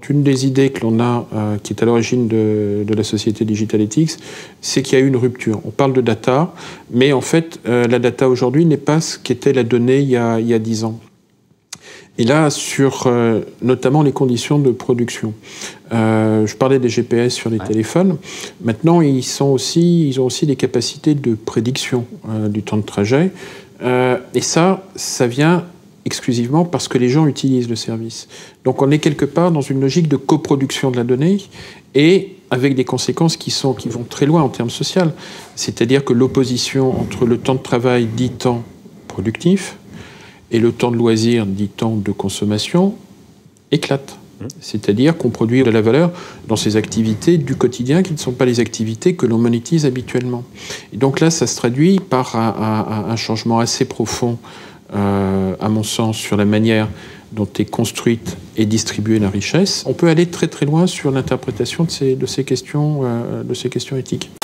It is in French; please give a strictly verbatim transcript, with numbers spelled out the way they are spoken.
Une des idées que l'on a, euh, qui est à l'origine de, de la société Digital Ethics, c'est qu'il y a eu une rupture. On parle de data, mais en fait, euh, la data aujourd'hui n'est pas ce qu'était la donnée il y a, il y a dix ans. Et là, sur euh, notamment les conditions de production. Euh, je parlais des G P S sur les ouais. téléphones. Maintenant, ils, sont aussi, ils ont aussi des capacités de prédiction euh, du temps de trajet. Euh, et ça, ça vient exclusivement parce que les gens utilisent le service. Donc on est quelque part dans une logique de coproduction de la donnée et avec des conséquences qui, sont, qui vont très loin en termes sociaux. C'est-à-dire que l'opposition entre le temps de travail dit temps productif et le temps de loisir dit temps de consommation éclate. C'est-à-dire qu'on produit de la valeur dans ces activités du quotidien qui ne sont pas les activités que l'on monétise habituellement. Et donc là, ça se traduit par un, un, un changement assez profond Euh, à mon sens, sur la manière dont est construite et distribuée la richesse. On peut aller très très loin sur l'interprétation de ces, de ces questions, euh, de ces questions éthiques.